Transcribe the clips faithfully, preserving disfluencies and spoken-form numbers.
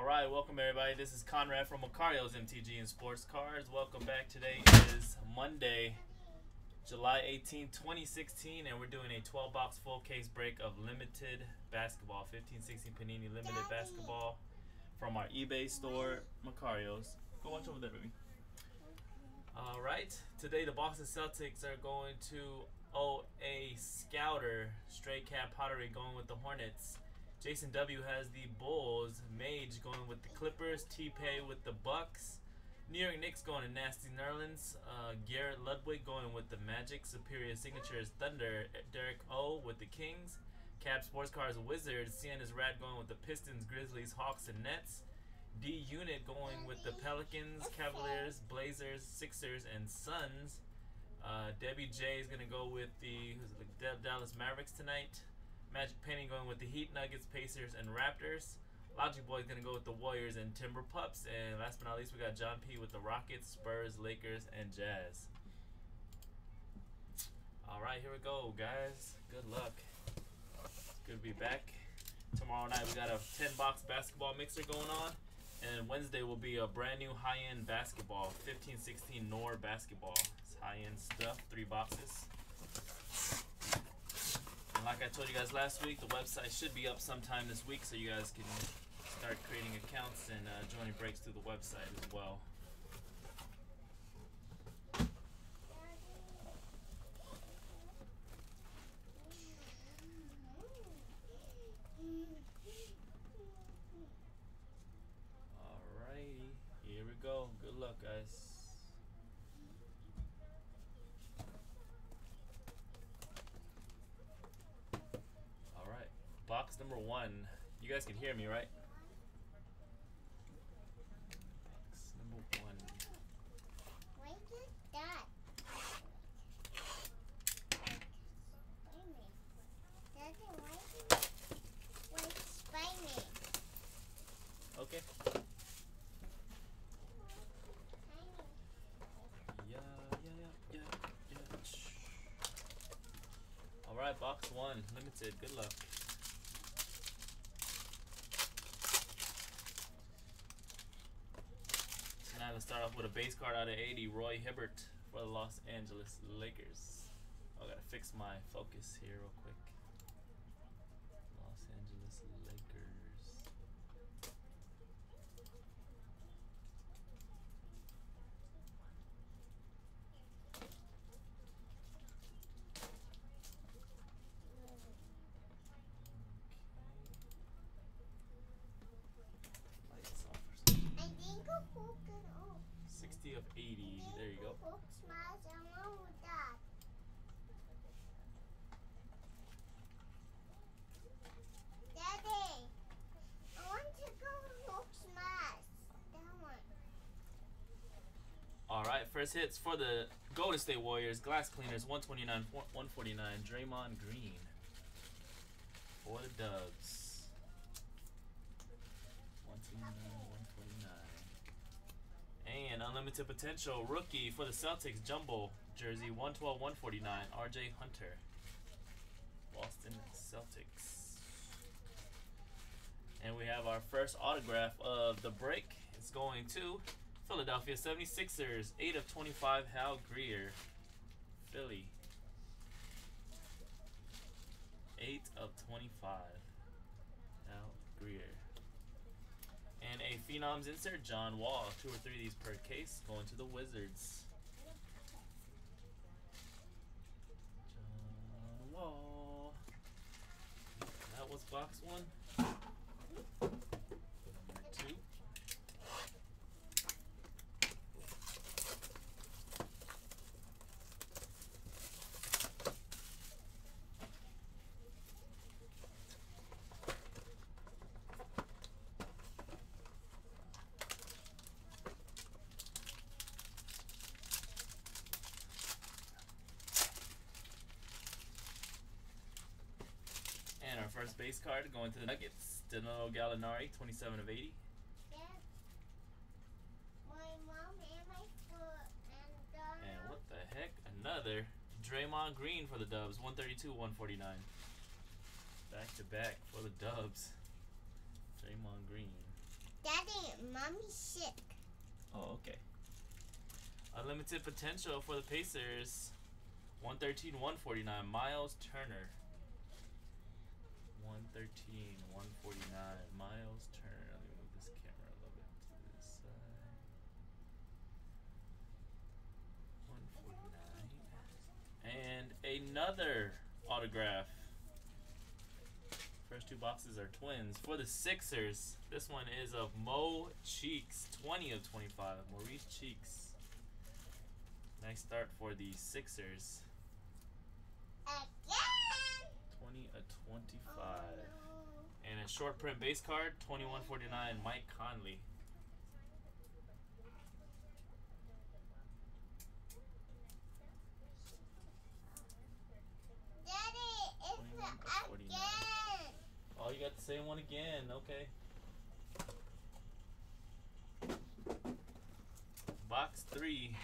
Alright, welcome everybody. This is Conrad from Macario's M T G and Sports Cards. Welcome back. Today is Monday, July eighteenth, twenty sixteen, and we're doing a twelve box full case break of limited basketball, fifteen sixteen Panini limited Daddy. basketball from our eBay store, Macario's. Go watch over there, baby. Alright, today the Boston Celtics are going to O A Scouter, Stray Cat Pottery going with the Hornets. Jason W has the Bulls, Mage going with the Clippers, T-Pay with the Bucks, New York Knicks going to Nasty Nerlens, uh, Garrett Ludwig going with the Magic, Superior Signatures Thunder, Derek O with the Kings, Cap Sports Cards Wizards, Sienna's Rat going with the Pistons, Grizzlies, Hawks, and Nets, D-Unit going with the Pelicans, Cavaliers, Blazers, Sixers, and Suns. Uh, Debbie J is going to go with the, who's it, the Dallas Mavericks tonight. Magic Penny going with the Heat, Nuggets, Pacers, and Raptors. Logic Boy is going to go with the Warriors and Timber Pups. And last but not least, we got John P with the Rockets, Spurs, Lakers, and Jazz. Alright, here we go, guys. Good luck. It's good to be back. Tomorrow night, we got a ten box basketball mixer going on. And Wednesday will be a brand new high-end basketball, fifteen sixteen Nor basketball. It's high-end stuff, three boxes. Like I told you guys last week, the website should be up sometime this week, so you guys can start creating accounts and uh, joining breaks through the website as well. Alrighty, here we go. Good luck, guys. Box number one. You guys can hear me, right? Box number one. Why is that? Wait a minute. Daddy, why is it? Why spy me? Okay. Yeah, yeah, yeah, yeah, yeah. Alright, box one. Limited. Good luck. Let's start off with a base card out of eighty, Roy Hibbert for the Los Angeles Lakers. I gotta fix my focus here real quick. Los Angeles Lakers. sixty of eighty. There you go. Daddy, I want to go Hulk smash. That one. Alright, first hits for the Golden State Warriors. Glass Cleaners, one twenty-nine, one forty-nine. Draymond Green for the Dubs. one twenty-nine, one forty-nine. And Unlimited Potential rookie for the Celtics Jumbo jersey, one twelve, one forty-nine, R J Hunter. Boston Celtics. And we have our first autograph of the break. It's going to Philadelphia seventy-sixers, eight of twenty-five, Hal Greer. Philly. eight of twenty-five, Hal Greer. And a Phenoms insert, John Wall. Two or three of these per case. Going to the Wizards. John Wall. That was box one. Number two. And our first base card going to the Nuggets, Danilo Gallinari, twenty-seven of eighty. Dad, my mom and my foot and uh, And what the heck? Another Draymond Green for the Dubs, one thirty-two, one forty-nine. Back to back for the Dubs. Draymond Green. Daddy, mommy's sick. Oh, okay. Unlimited potential for the Pacers. one thirteen, one forty-nine. Miles Turner. one thirteen, one forty-nine. Miles Turner. Let me move this camera a little bit to this side. one forty-nine. And another autograph. First two boxes are twins. For the Sixers, this one is of Mo Cheeks. twenty of twenty-five. Maurice Cheeks. Nice start for the Sixers. Again. twenty of twenty-five. Oh, no. And a short print base card, twenty-one forty-nine, Mike Conley. Daddy, it's twenty-one of forty-nine. again. Oh, you got the same one again. Okay. Box three.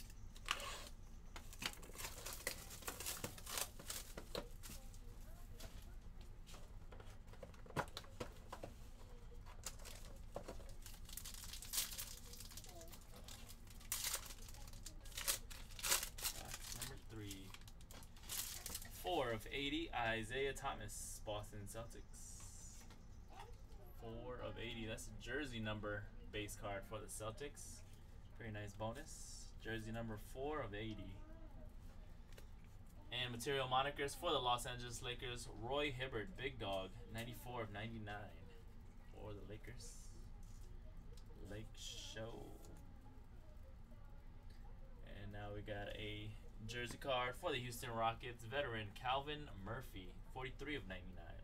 four of eighty, Isaiah Thomas, Boston Celtics. four of eighty. That's a jersey number base card for the Celtics. Very nice bonus. Jersey number four of eighty. And material monikers for the Los Angeles Lakers, Roy Hibbert, Big Dog, ninety-four of ninety-nine for the Lakers. Lake Show. And now we got a jersey card for the Houston Rockets, veteran Calvin Murphy, forty-three of ninety-nine.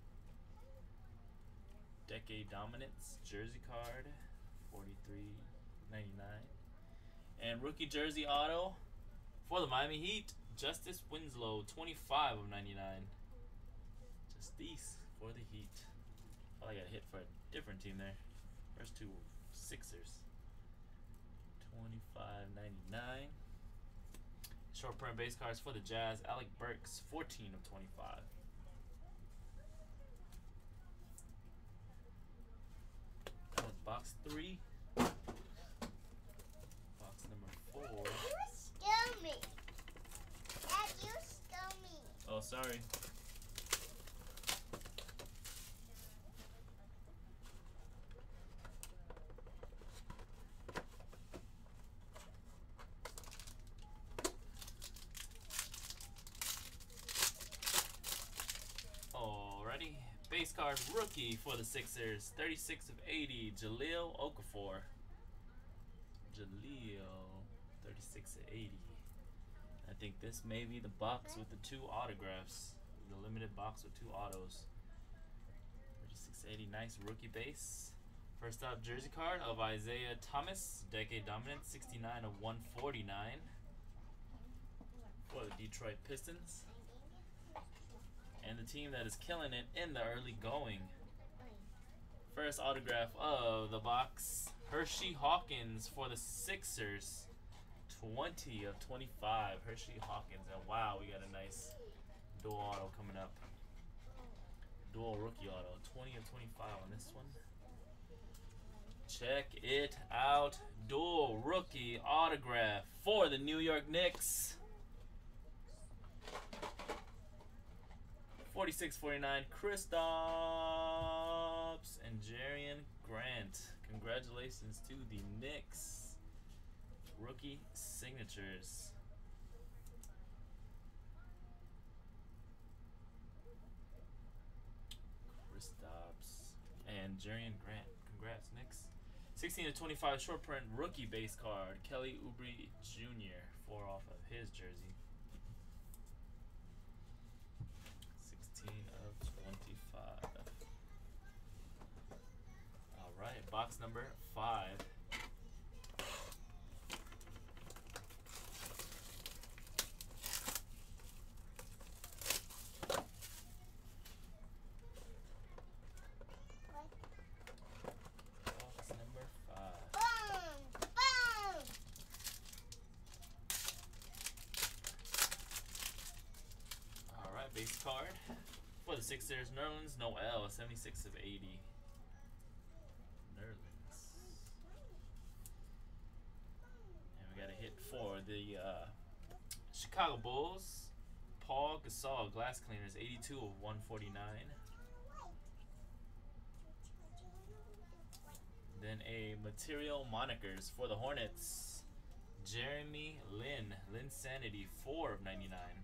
Decade Dominance jersey card, forty-three ninety-nine. And rookie jersey auto for the Miami Heat, Justice Winslow, twenty-five of ninety-nine. Justice for the Heat. Oh, I got a hit for a different team there. First two Sixers. twenty-five ninety-nine. Short print base cards for the Jazz, Alec Burks, fourteen of twenty-five. That was box three. Box number four. You stole me. Dad, you stole me. Oh, sorry. Alrighty. Base card rookie for the Sixers, thirty-six of eighty, Jahlil Okafor. Jahlil, thirty-six of eighty. I think this may be the box with the two autographs. The limited box with two autos. thirty-six eighty, nice rookie base. First up, jersey card of Isaiah Thomas, Decade Dominant, sixty-nine of one forty-nine for the Detroit Pistons. And the team that is killing it in the early going. First autograph of the box, Hershey Hawkins for the Sixers, twenty of twenty-five. Hershey Hawkins, and wow, we got a nice dual auto coming up. Dual rookie auto, twenty of twenty-five on this one. Check it out, dual rookie autograph for the New York Knicks. forty-six forty-nine, Kristaps and Jerian Grant. Congratulations to the Knicks. Rookie signatures. Kristaps and Jerian Grant. Congrats, Knicks. sixteen to twenty-five short print rookie base card. Kelly Oubre Junior Four off of his jersey. sixteen of twenty-five. Alright, box number five. Box number five. Boom! Boom! Alright, base card for the Sixers, Nerlens Noel, seventy-six of eighty. Nerlens. Chicago Bulls, Paul Gasol, glass cleaners, eighty-two of one forty-nine. Then a material monikers for the Hornets, Jeremy Lin, Linsanity, four of ninety-nine.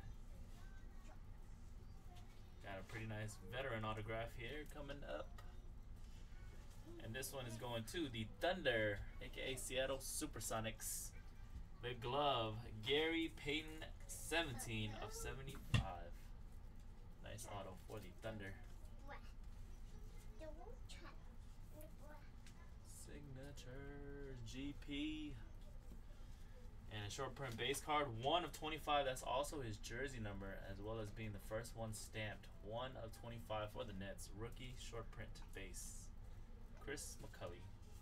Got a pretty nice veteran autograph here coming up. And this one is going to the Thunder, aka Seattle Supersonics. The glove, Gary Payton, seventeen of seventy-five. Nice auto for the Thunder. Signature G P. And a short print base card, one of twenty-five. That's also his jersey number, as well as being the first one stamped. one of twenty-five for the Nets. Rookie short print base. Chris McCulley.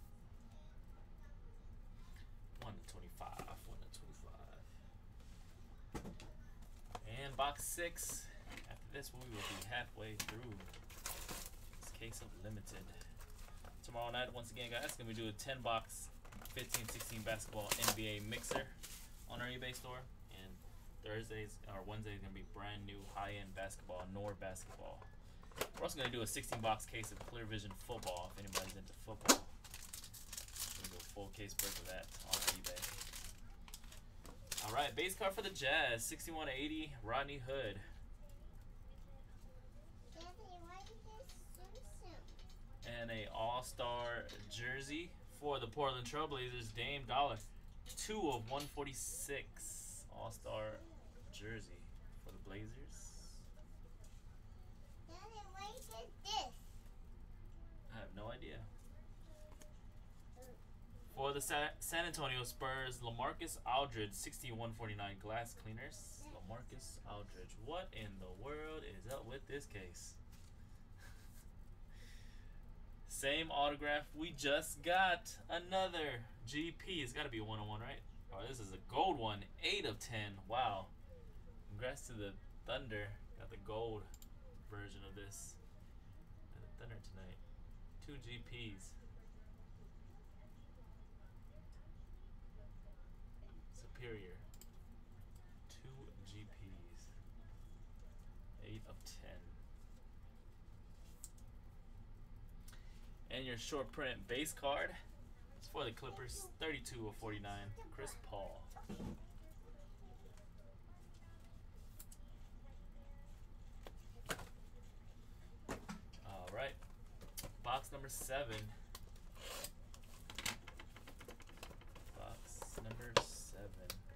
one of twenty-five. one of twenty-five. And box six. After this, we will be halfway through this case of limited. Tomorrow night, once again, guys, going to do a ten box fifteen sixteen basketball N B A mixer on our eBay store. And Thursdays or Wednesdays going to be brand new high-end basketball, N O R basketball. We're also going to do a sixteen box case of Clear Vision football if anybody's into football. We're going to do a full case break of that on our eBay. All right, base card for the Jazz, sixty-one eighty, Rodney Hood. And a all-star jersey for the Portland Trailblazers, Dame Dollar, two of one forty-six. All-star jersey for the Blazers. Daddy, what is this? I have no idea. For the Sa San Antonio Spurs, LaMarcus Aldridge, sixty-one forty-nine glass cleaners. LaMarcus Aldridge. What in the world is up with this case? Same autograph we just got. Another G P. It's got to be a one oh one, right? Oh, this is a gold one. eight of ten. Wow. Congrats to the Thunder. Got the gold version of this. And the Thunder tonight. Two G Ps. Superior. Two G Ps. eight of ten. And your short print base card is for the Clippers, thirty-two of forty-nine, Chris Paul. All right, box number seven. Box number seven.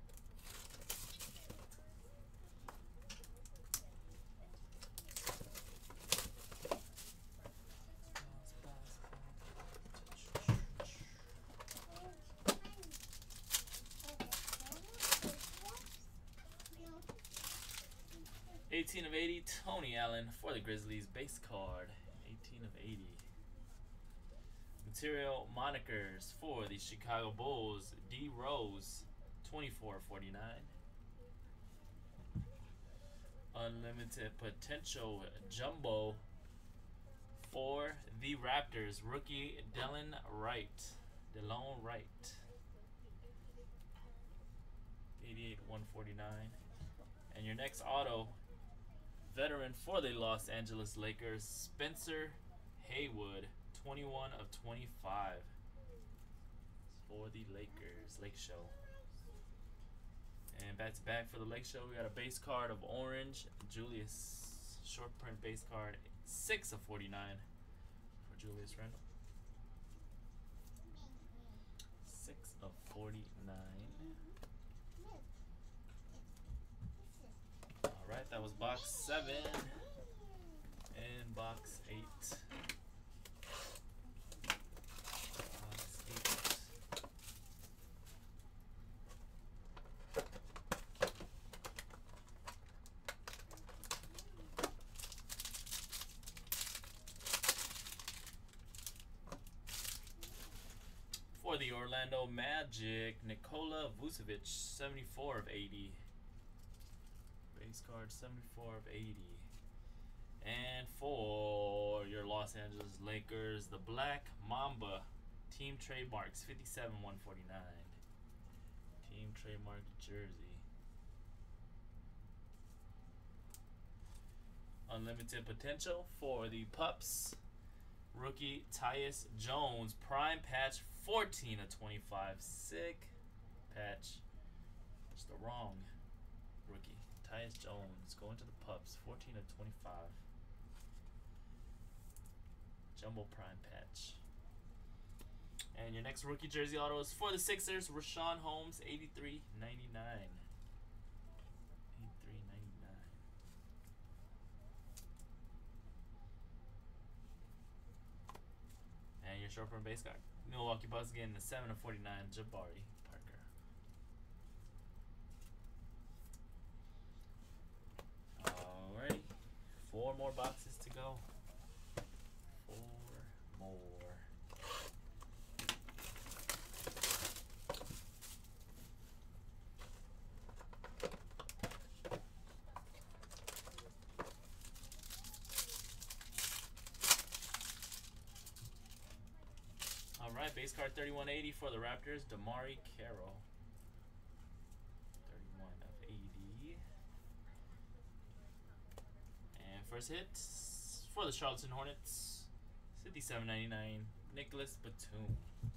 eighteen of eighty, Tony Allen for the Grizzlies, base card, eighteen of eighty. Material monikers for the Chicago Bulls, D Rose, twenty-four of forty-nine. Unlimited potential jumbo for the Raptors, rookie Delon Wright. Delon Wright. eighty-eight one forty-nine. And your next auto, veteran for the Los Angeles Lakers, Spencer Haywood, twenty-one of twenty-five. For the Lakers, Lake Show. And back to back for the Lake Show, we got a base card of orange, Julius, short print base card, six of forty-nine for Julius Randle. six of forty-nine. Alright, that was box seven. And box eight. Box eight. For the Orlando Magic, Nikola Vucevic, seventy-four of eighty. Base card, seventy-four of eighty. And for your Los Angeles Lakers, the Black Mamba, team trademarks, fifty-seven one forty-nine. Team trademark jersey. unlimited potential for the Pups. Rookie Tyus Jones, prime patch, fourteen of twenty-five. Sick patch. It's the wrong rookie. Tyus Jones going to the Pups, fourteen of twenty-five. Jumbo prime patch. And your next rookie jersey auto is for the Sixers, Rashawn Holmes, eighty-three ninety-nine. eighty-three ninety-nine. And your short print base card, Milwaukee Bucks getting the seven of forty-nine, Jabari Parker. Alrighty, four more boxes to go. Four more. Alright, base card thirty-one eighty for the Raptors, Damari Carroll. thirty-one of eighty. And first hit for the Charlotte Hornets, fifty-seven ninety-nine, Nicholas Batum.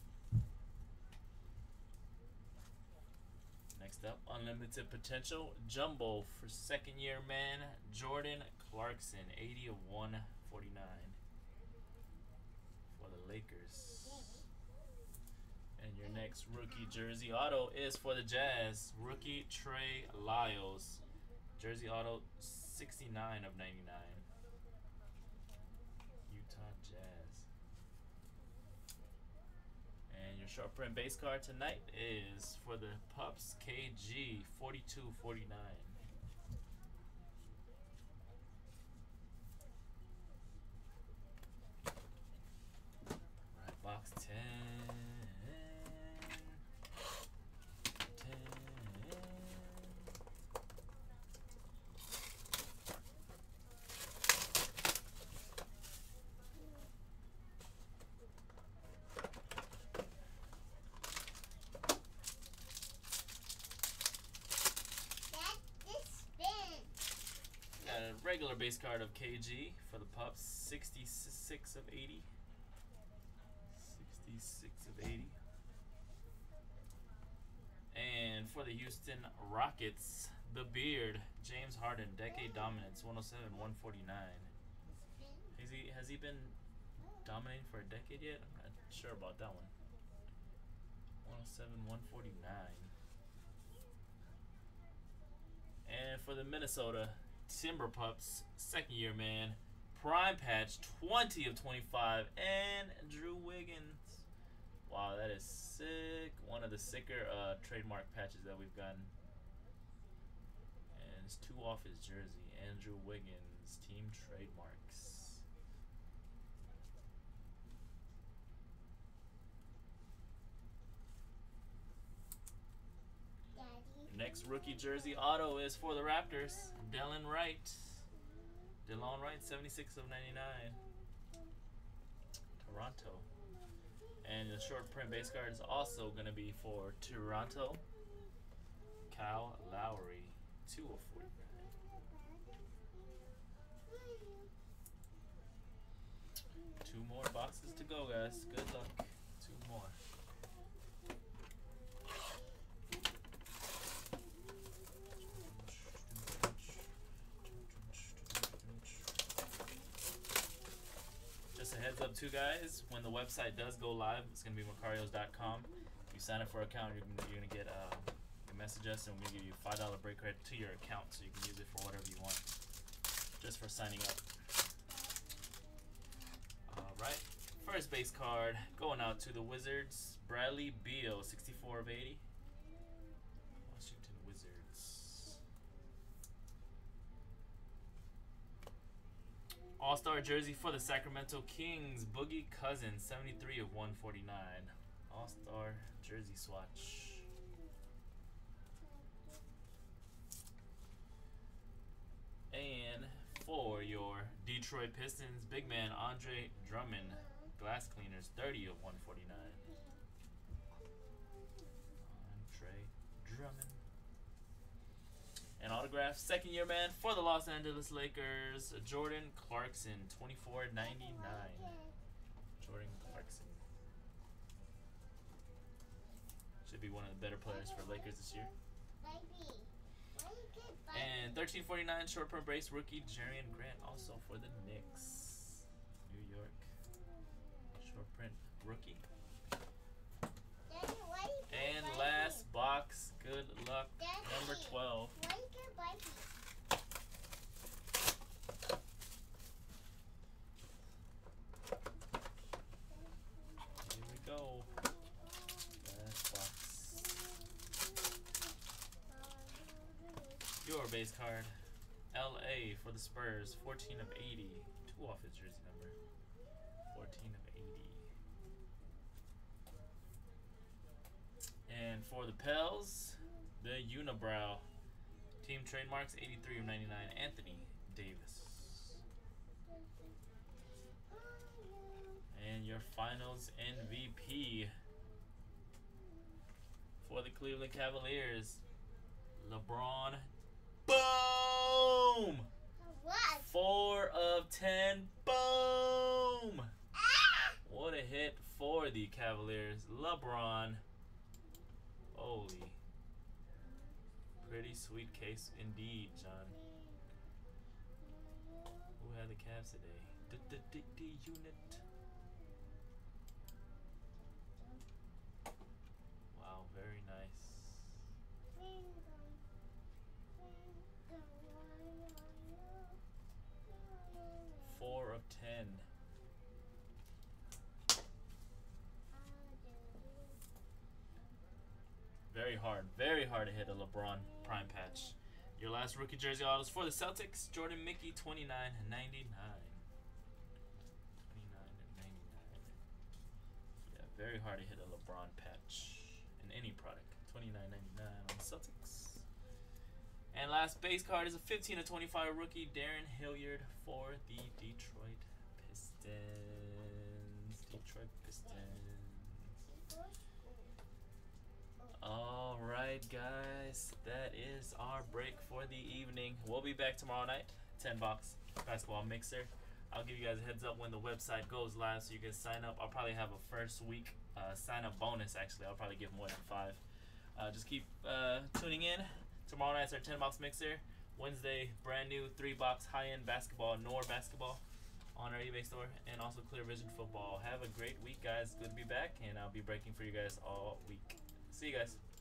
Next up, unlimited potential, Jumbo for second year man, Jordan Clarkson, eighty of one forty-nine for the Lakers. And your next rookie jersey auto is for the Jazz, rookie Trey Lyles, jersey auto sixty-nine of ninety-nine, Utah Jazz. And your short print base card tonight is for the Pups, K G, forty-two forty-nine. Right, box ten. Regular base card of K G for the Pups, sixty-six of eighty. sixty-six of eighty. And for the Houston Rockets, the Beard, James Harden, decade dominance, one oh seven one forty-nine. Has he has he been dominating for a decade yet? I'm not sure about that one. one oh seven one forty-nine. And for the Minnesota Timber Pups, second year man, prime patch, twenty of twenty-five, and Drew Wiggins. Wow, that is sick. One of the sicker uh, trademark patches that we've gotten. And it's two off his jersey. Andrew Wiggins, team trademarks. Next rookie jersey auto is for the Raptors, Delon Wright. Delon Wright, seventy-six of ninety-nine. Toronto. And the short print base card is also going to be for Toronto, Kyle Lowry, two of forty-nine. Two more boxes to go, guys. Good luck. Two more. Just a heads up too, guys, when the website does go live, it's going to be Macarios dot com. If you sign up for an account, you're going you're gonna get uh, you message us, and we're going to give you a five dollar break credit to your account so you can use it for whatever you want, just for signing up. Alright, first base card going out to the Wizards, Bradley Beal, sixty-four of eighty. Washington Wizards. All-Star jersey for the Sacramento Kings, Boogie Cousins, seventy-three of one forty-nine. All-Star jersey swatch. And for your Detroit Pistons, big man Andre Drummond, glass cleaners, thirty of one forty-nine. Andre Drummond. And autograph autograph, second year man for the Los Angeles Lakers, Jordan Clarkson, twenty-four ninety-nine. Jordan Clarkson. Should be one of the better players for Lakers this year. And thirteen forty-nine short print brace rookie Jerian Grant, also for the Knicks. New York. Short print rookie. And last box, good luck, number twelve. Here we go. Last box. Your base card. L A for the Spurs, fourteen of eighty. Two off his jersey number. fourteen of eighty. And for the Pels, the Unibrow. Team trademarks, eighty-three of ninety-nine, Anthony Davis. And your finals M V P for the Cleveland Cavaliers, LeBron. Boom! What? Four of ten. Boom! Ah! What a hit for the Cavaliers. LeBron. Holy. Pretty sweet case indeed, John. Who had the Cavs today? The, the, the, the unit. Wow, very nice. Four of ten. Very hard, very hard to hit a LeBron prime patch. Your last rookie jersey autos for the Celtics, Jordan Mickey, twenty-nine ninety-nine. twenty-nine ninety-nine. Yeah, very hard to hit a LeBron patch in any product. twenty-nine ninety-nine on the Celtics. And last base card is a fifteen of twenty-five rookie, Darren Hilliard for the Detroit Pistons. Detroit Pistons. Alright guys, that is our break for the evening. We'll be back tomorrow night, ten box basketball mixer. I'll give you guys a heads up when the website goes live so you can sign up. I'll probably have a first week uh, sign up bonus actually. I'll probably give more than five. Uh, just keep uh, tuning in. Tomorrow night's our ten box mixer. Wednesday, brand new three box high-end basketball, N O R basketball on our eBay store, and also Clear Vision football. Have a great week guys. Good to be back, and I'll be breaking for you guys all week. See you guys.